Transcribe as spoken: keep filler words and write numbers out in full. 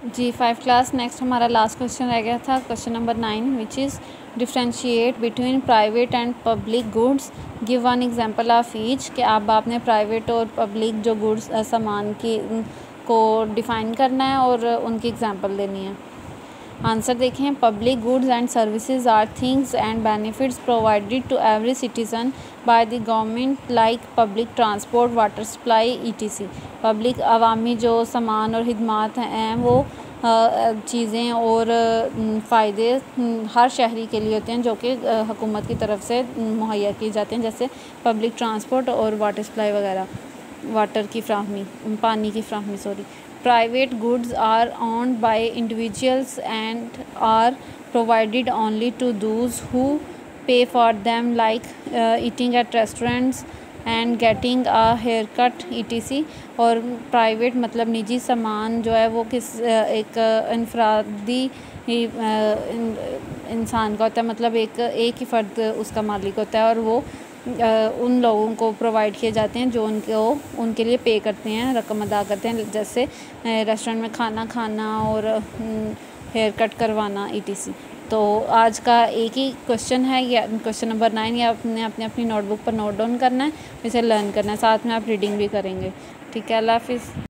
जी five class next हमारा last question रह गया था, question number nine, which is differentiate between private and public goods, give one example of each. कि आप आपने प्राइवेट और पब्लिक जो गुड्स सामान की को डिफ़ाइन करना है और उनकी एग्जांपल देनी है। आंसर देखें, public goods and services are things and benefits provided to every citizen by the government like public transport, water supply, E T C. Public अवामी जो सामान और खिदमात हैं वो चीज़ें और फ़ायदे हर शहरी के लिए होते हैं जो कि हुकूमत की तरफ से मुहैया किए जाते हैं, जैसे पब्लिक ट्रांसपोर्ट और वाटर सप्लाई वगैरह, वाटर की फ्राहमी, पानी की फ्राहमी sorry. Private goods are owned by individuals and are provided only to those who pay for them, like uh, eating at restaurants and getting a haircut et cetera। और private मतलब निजी सामान जो है वो किस एक इनफरादी इंसान का होता है, मतलब एक एक ही फ़र्द उसका मालिक होता है और वो उन लोगों को प्रोवाइड किए जाते हैं जो उनको उनके लिए पे करते हैं, रकम अदा करते हैं, जैसे रेस्टोरेंट में खाना खाना और हेयर कट करवाना ई टी सी। तो आज का एक ही क्वेश्चन है, या क्वेश्चन नंबर नाइन, या आपने अपनी अपनी नोटबुक पर नोट डाउन करना है, इसे लर्न करना है, साथ में आप रीडिंग भी करेंगे। ठीक है, अल्लाह हाफिज़।